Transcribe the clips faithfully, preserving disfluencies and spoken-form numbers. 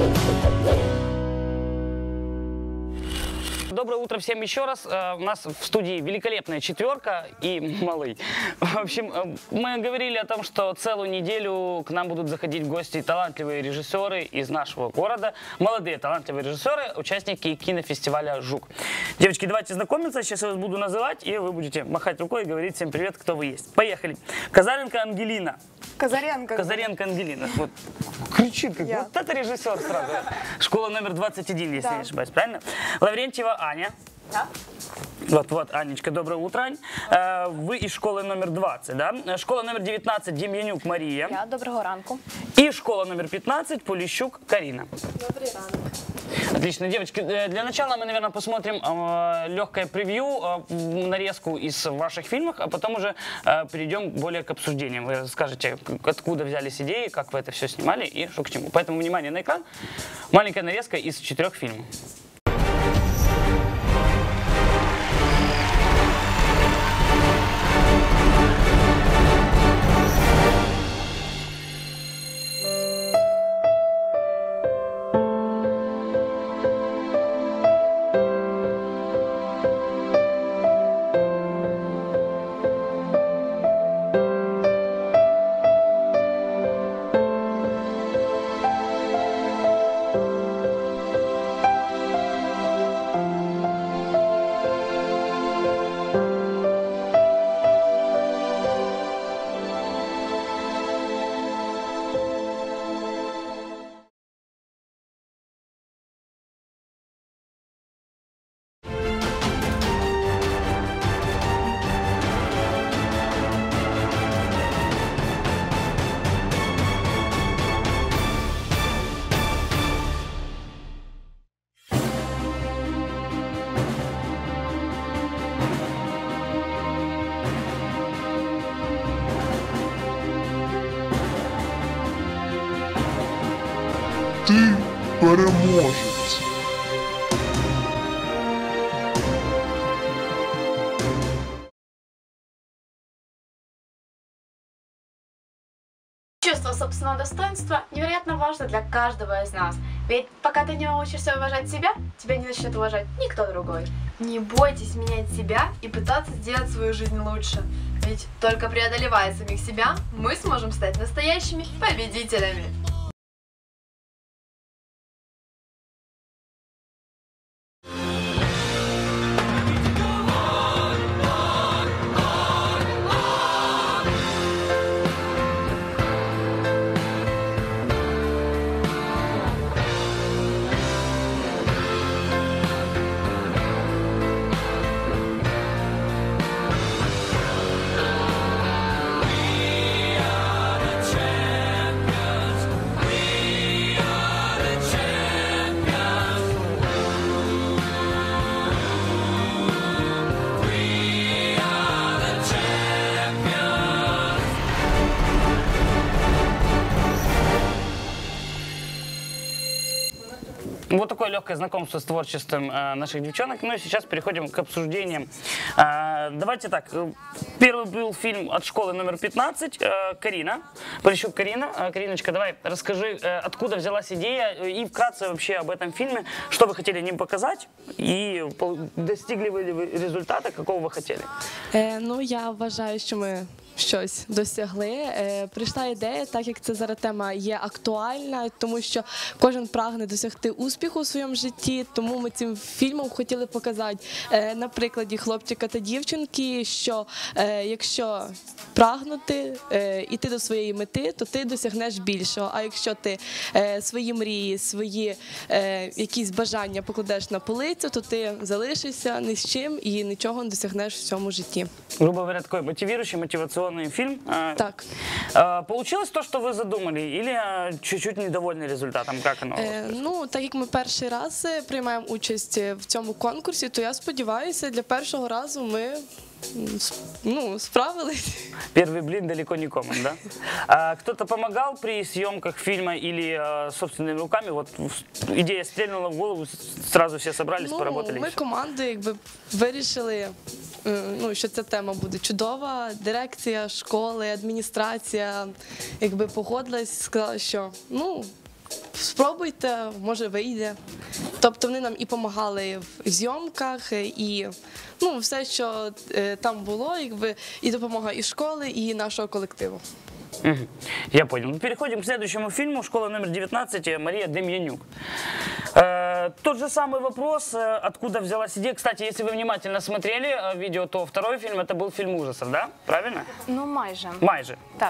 Доброе утро всем еще раз. У нас в студии великолепная четверка и малый. В общем, мы говорили о том, что целую неделю к нам будут заходить в гости талантливые режиссеры из нашего города. Молодые талантливые режиссеры, участники кинофестиваля «Жук». Девочки, давайте знакомиться. Сейчас я вас буду называть, и вы будете махать рукой и говорить всем привет, кто вы есть. Поехали. Казаренко Ангелина. Казаренко. Казаренко Ангелина. Вот. Кричит, как я. Вот это режиссер сразу. Школа номер двадцать один, если да. не ошибаюсь, правильно? Лаврентьева Аня. Да. Вот-вот, Анечка, доброе утро, Ань. Вы из школы номер двадцать, да? Школа номер девятнадцать, Дем'янюк Мария. Я, доброго ранку. И школа номер пятнадцать, Полищук Карина. Добрый ранок. Отлично, девочки, для начала мы, наверное, посмотрим э, легкое превью, э, нарезку из ваших фильмов, а потом уже э, перейдем более к обсуждениям. Вы скажете, откуда взялись идеи, как вы это все снимали и что к чему. Поэтому внимание на экран. Маленькая нарезка из четырех фильмов. Ти переможець. Чувство собственного достоинства невероятно важно для каждого из нас. Ведь пока ты не научишься уважать себя, тебя не начнет уважать никто другой. Не бойтесь менять себя и пытаться сделать свою жизнь лучше. Ведь только преодолевая самих себя, мы сможем стать настоящими победителями. Вот такое легкое знакомство с творчеством э, наших девчонок. Ну и сейчас переходим к обсуждениям. Э, давайте так. Первый был фильм от школы номер пятнадцать. Э, Карина. Полищук Карина. Э, Кариночка, давай расскажи, э, откуда взялась идея и вкратце вообще об этом фильме. Что вы хотели ним показать и достигли ли вы результата, какого вы хотели? Е, ну, я вважаю, що ми щось досягли. Е, прийшла ідея, так як це зараз тема є актуальна, тому що кожен прагне досягти успіху у своєму житті, тому ми цим фільмом хотіли показати е, на прикладі хлопчика та дівчинки, що е, якщо прагнути, е, іти до своєї мети, то ти досягнеш більшого. А якщо ти е, свої мрії, свої е, якісь бажання покладеш на полицю, то ти залишишся ні з чим і нічого не досягнеш в цьому житті. Грубо говоря, такой мотивирующий, мотивационный фильм. Так. Получилось то, что вы задумали, или чуть-чуть недовольны результатом? Как оно? Е, ну, так як ми перший раз приймаємо участь в цьому конкурсі, то я сподіваюся, для першого разу ми ну, справились. Первый блин далеко не комом, да? А кто-то помогал при съемках фильма или а, собственными руками? Вот идея стрельнула в голову, сразу все собрались, ну, поработали? Ми командою якби вирішили, ну, що ця тема буде чудова. Дирекція школи, адміністрація якби погодилась, сказала, що ну, спробуйте, може вийде. Тобто вони нам і допомагали в зйомках, і ну, все, що е, там було, якби і допомога і школи, і нашого колективу. Мгм. Я понял. Ну, переходим к следующему фильму. Школа номер девятнадцать. Мария Демьянюк. Э, тот же самый вопрос, э, откуда взялась идея. Кстати, если вы внимательно смотрели э, видео, то второй фильм это был фильм ужасов, да? Правильно? Ну, майже. Майже. Так.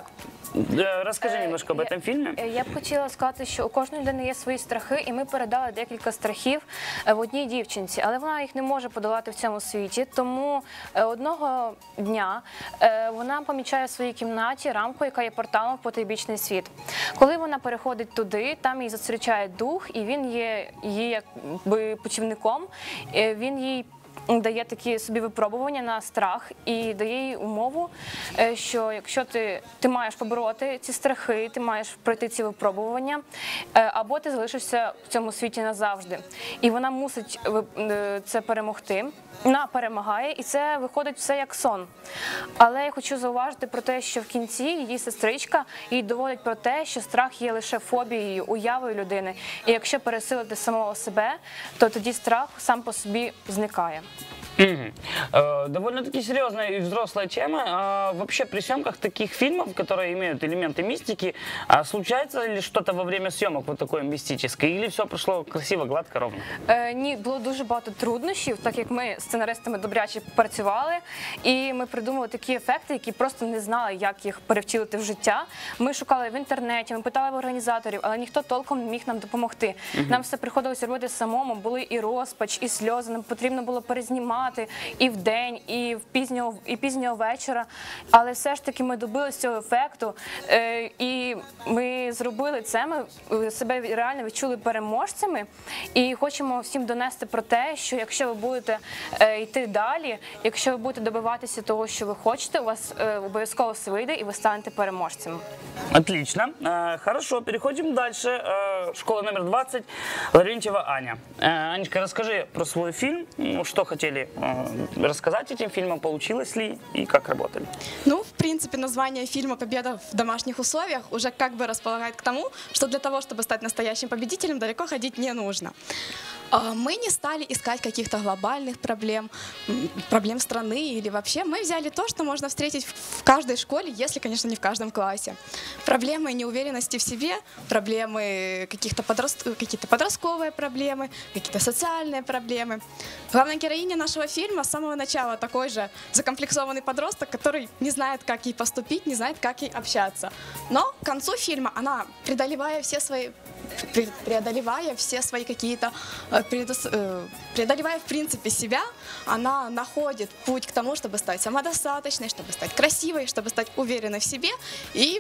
Э, расскажи немножко об Я- этом фильме. Е, Я б хотіла сказати, що у кожної людини є свої страхи, і ми передали декілька страхів е, в одній дівчинці, але вона їх не може подолати в цьому світі. Тому е, одного дня е, вона помічає в своїй кімнаті рамку, яка є порталом в потойбічний світ. Коли вона переходить туди, там її зустрічає дух, і він є її якби путівником. Е, Він їй дає такі собі випробування на страх і дає їй умову, е, що якщо ти, ти маєш побороти ці страхи, ти маєш пройти ці випробування, е, або ти залишишся в цьому світі назавжди. І вона мусить ви- е, це перемогти. Вона перемагає, і це виходить все як сон. Але я хочу зауважити про те, що в кінці її сестричка їй доводить про те, що страх є лише фобією, уявою людини. І якщо пересилити самого себе, то тоді страх сам по собі зникає. Мгм. Э, Довольно-таки серьезная и взрослая тема. А вообще при съемках таких фильмов, которые имеют элементы мистики, а случается ли что-то во время съемок вот такое мистическое? Или все прошло красиво, гладко, ровно? Е, ні, було дуже багато труднощів, так як ми з сценаристами добряче працювали, і ми придумали такі ефекти, які просто не знали, як їх перевтілити в життя. Ми шукали в інтернеті, ми питали в організаторів, але ніхто толком не міг нам допомогти. Нам все приходилося робити самому, були і розпач, і сльози, нам потрібно було перезнімати і вдень, і в пізнього, і пізнього вечора. Але все ж таки ми добилися цього ефекту, е, і ми зробили це, ми е, себе реально відчули переможцями, і хочемо всім донести про те, що якщо ви будете е, йти далі, якщо ви будете добиватися того, що ви хочете, у вас е, обов'язково все вийде, і ви станете переможцем. Отлично. Э, Хорошо, переходим дальше. Э, Школа номер двадцать. Лаврентьева Аня. Э, Анечка, расскажи про свой фильм. Ну, что хотели э, рассказать этим фильмом, получилось ли и как работали? Ну, в принципе, название фильма «Победа в домашних условиях» уже как бы располагает к тому, что для того, чтобы стать настоящим победителем, далеко ходить не нужно. А, Мы не стали искать каких-то глобальных проблем, м, проблем страны или вообще. Мы взяли то, что можно встретить в в каждой школе, если, конечно, не в каждом классе. Проблемы неуверенности в себе, проблемы каких-то подрост... какие-то подростковые проблемы, какие-то социальные проблемы. Главная героиня нашего фильма с самого начала такой же закомплексованный подросток, который не знает, как ей поступить, не знает, как ей общаться. Но к концу фильма она, преодолевая все свои пре- преодолевая все свои какие-то, э, предос- э, преодолевая в принципе себя, она находит путь к тому, чтобы стать самодостаточной, чтобы стать красивой, чтобы стать уверенной в себе и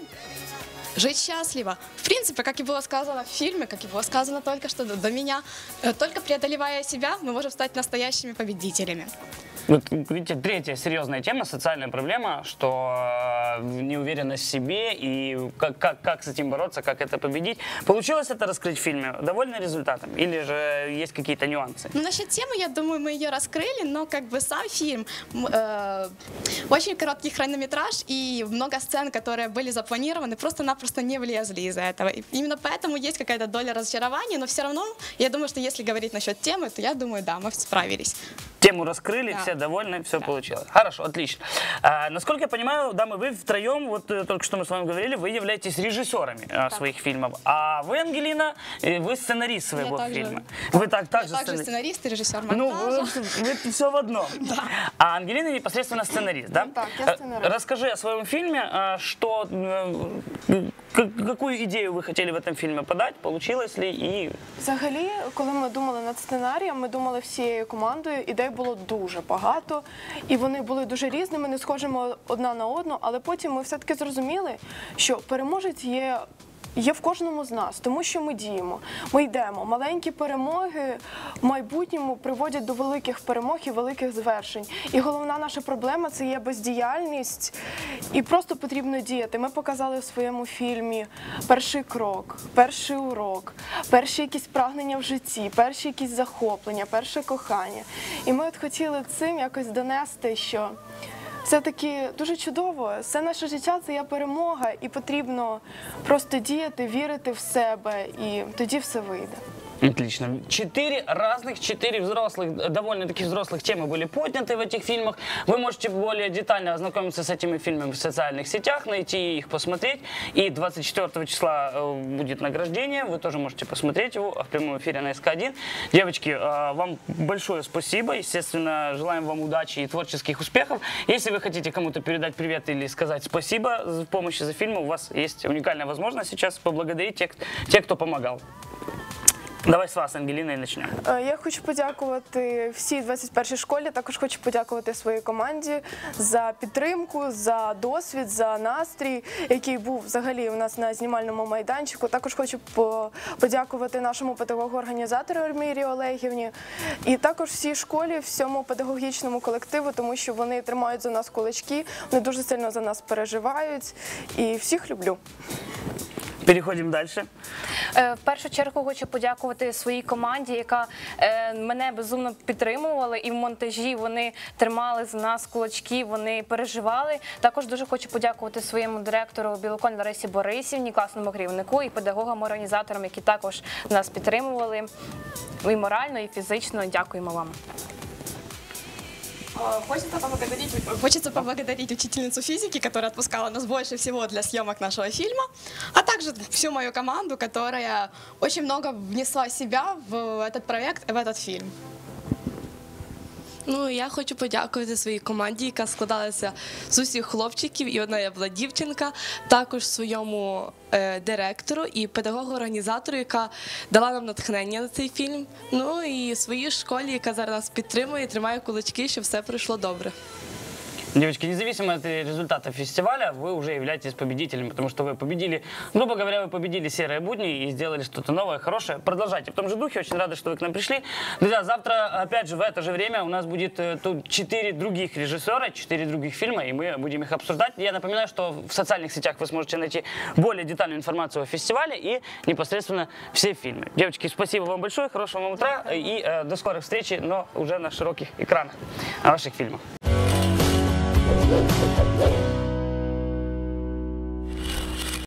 жить счастливо. В принципе, как и было сказано в фильме, как и было сказано только что до, до меня, э, только преодолевая себя, мы можем стать настоящими победителями. Вот, видите, третья серьезная тема, социальная проблема, что э, неуверенность в себе и как, как, как с этим бороться, как это победить. Получилось это раскрыть в фильме? Довольны результатом? Или же есть какие-то нюансы? Ну, насчет темы, я думаю, мы ее раскрыли, но как бы сам фильм, м, э, очень короткий хронометраж и много сцен, которые были запланированы, просто-напросто не влезли из-за этого. И именно поэтому есть какая-то доля разочарования, но все равно, я думаю, что если говорить насчет темы, то я думаю, да, мы справились. Тему раскрыли, Да. все довольны, все получилось. Хорошо, отлично. А, насколько я понимаю, дамы, вы втроем, вот э, только что мы с вами говорили, вы являетесь режиссерами э, своих фильмов. А вы, Ангелина, э, вы сценарист своего также. фильма. Вы так, Я также также сценарист. сценарист и режиссер Ну, монтажа. вы, вы все в одном. А Ангелина непосредственно сценарист, да? Так, я Э, сценарист. Расскажи о своем фильме, э, что, э, к- какую идею вы хотели в этом фильме подать, получилось ли и... Взагалі, коли ми думали над сценарієм, ми думали всією командою, ідей було дуже багато, і вони були дуже різними, не схожими одна на одну, але потім ми все-таки зрозуміли, що переможець є є в кожному з нас, тому що ми діємо, ми йдемо. Маленькі перемоги в майбутньому приводять до великих перемог і великих звершень. І головна наша проблема – це є бездіяльність, і просто потрібно діяти. Ми показали в своєму фільмі перший крок, перший урок, перші якісь прагнення в житті, перші якісь захоплення, перше кохання. І ми от хотіли цим якось донести, що все-таки дуже чудово. Все наше життя – це є перемога, і потрібно просто діяти, вірити в себе, і тоді все вийде. Отлично. Четыре разных, четыре взрослых, довольно-таки взрослых темы были подняты в этих фильмах. Вы можете более детально ознакомиться с этими фильмами в социальных сетях, найти их, посмотреть. И двадцать четвёртого числа будет награждение, вы тоже можете посмотреть его в прямом эфире на эс ка один. Девочки, вам большое спасибо, естественно, желаем вам удачи и творческих успехов. Если вы хотите кому-то передать привет или сказать спасибо в помощи за фильм, у вас есть уникальная возможность сейчас поблагодарить тех, тех кто помогал. Давай з вас, Ангеліна, і почнемо. Я хочу подякувати всій двадцять першій школі, також хочу подякувати своїй команді за підтримку, за досвід, за настрій, який був взагалі у нас на знімальному майданчику. Також хочу подякувати нашому педагогу-організатору Ельмірі Олегівні і також всій школі, всьому педагогічному колективу, тому що вони тримають за нас кулачки, вони дуже сильно за нас переживають і всіх люблю. Переходимо далі. В першу чергу хочу подякувати своїй команді, яка мене безумно підтримувала, і в монтажі вони тримали за нас кулачки, вони переживали. Також дуже хочу подякувати своєму директору Білоконь Ларисі Борисівні, класному керівнику і педагогам-організаторам, які також нас підтримували і морально, і фізично. Дякуємо вам. Хочется поблагодарить, хочется поблагодарить учительницу физики, которая отпускала нас больше всего для съемок нашего фильма, а также всю мою команду, которая очень много внесла себя в этот проект, в этот фильм. Ну, я хочу подякувати своїй команді, яка складалася з усіх хлопчиків, і одна я була дівчинка, також своєму е, директору і педагогу-організатору, яка дала нам натхнення на цей фільм, ну і своїй школі, яка зараз нас підтримує і тримає кулачки, щоб все пройшло добре. Девочки, независимо от результата фестиваля, вы уже являетесь победителем, потому что вы победили, грубо говоря, вы победили серые будни и сделали что-то новое, хорошее. Продолжайте в том же духе, очень рады, что вы к нам пришли. Друзья, завтра, опять же, в это же время у нас будет тут четыре других режиссера, четыре других фильма, и мы будем их обсуждать. Я напоминаю, что в социальных сетях вы сможете найти более детальную информацию о фестивале и непосредственно все фильмы. Девочки, спасибо вам большое, хорошего вам утра и э, до скорых встреч, но уже на широких экранах ваших фильмов. Thank you.